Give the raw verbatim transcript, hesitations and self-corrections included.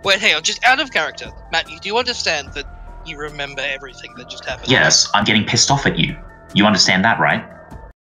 Wait, hang on, just out of character. Matt, you do understand that you remember everything that just happened? Yes, I'm getting pissed off at you. You understand that, right?